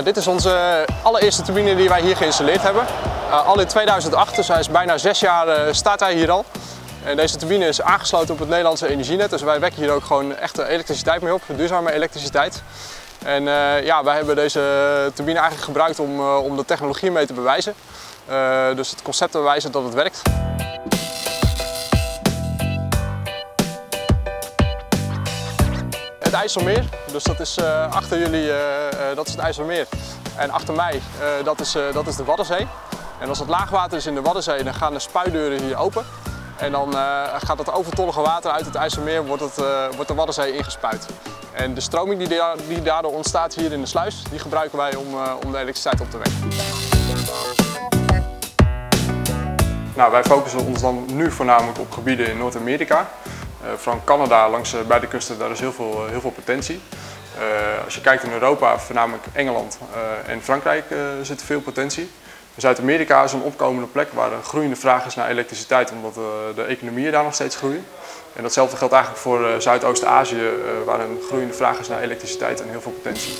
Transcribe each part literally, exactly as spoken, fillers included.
Uh, dit is onze allereerste turbine die wij hier geïnstalleerd hebben. Uh, al in tweeduizend acht, dus hij is bijna zes jaar uh, staat hij hier al. En deze turbine is aangesloten op het Nederlandse energienet, dus wij wekken hier ook gewoon echte elektriciteit mee op, duurzame elektriciteit. En uh, ja, wij hebben deze turbine eigenlijk gebruikt om, uh, om de technologie mee te bewijzen. Uh, dus het concept te bewijzen dat het werkt. Het IJsselmeer, dus dat is uh, achter jullie, uh, uh, dat is het IJsselmeer. En achter mij, uh, dat, is, uh, dat is de Waddenzee. En als het laagwater is in de Waddenzee, dan gaan de spuitdeuren hier open. En dan uh, gaat het overtollige water uit het IJsselmeer, wordt, het, uh, wordt de Waddenzee ingespuit. En de stroming die, da die daardoor ontstaat hier in de sluis, die gebruiken wij om, uh, om de elektriciteit op te wekken. Nou, wij focussen ons dan nu voornamelijk op gebieden in Noord-Amerika. Uh, van Canada langs uh, beide kusten, daar is heel veel, uh, heel veel potentie. Uh, als je kijkt in Europa, voornamelijk Engeland uh, en Frankrijk uh, zit veel potentie. Zuid-Amerika is een opkomende plek waar een groeiende vraag is naar elektriciteit, omdat uh, de economieën daar nog steeds groeien. En datzelfde geldt eigenlijk voor uh, Zuidoost-Azië, uh, waar een groeiende vraag is naar elektriciteit en heel veel potentie.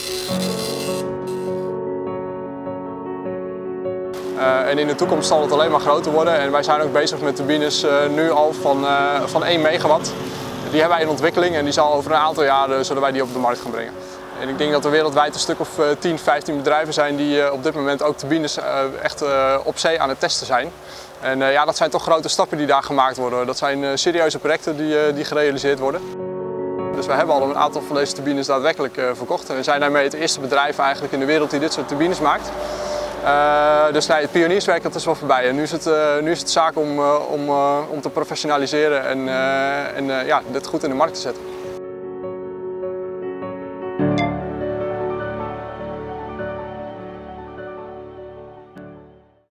Uh, en in de toekomst zal het alleen maar groter worden en wij zijn ook bezig met turbines uh, nu al van, uh, van één megawatt. Die hebben wij in ontwikkeling en die zal over een aantal jaren zullen wij die op de markt gaan brengen. En ik denk dat er wereldwijd een stuk of uh, tien, vijftien bedrijven zijn die uh, op dit moment ook turbines uh, echt uh, op zee aan het testen zijn. En uh, ja, dat zijn toch grote stappen die daar gemaakt worden. Dat zijn uh, serieuze projecten die, uh, die gerealiseerd worden. Dus we hebben al een aantal van deze turbines daadwerkelijk uh, verkocht. En we zijn daarmee het eerste bedrijf eigenlijk in de wereld die dit soort turbines maakt. Uh, dus nee, het pionierswerk dat is wel voorbij en nu is het, uh, nu is het zaak om, uh, om, uh, om te professionaliseren en, uh, en uh, ja, dit goed in de markt te zetten.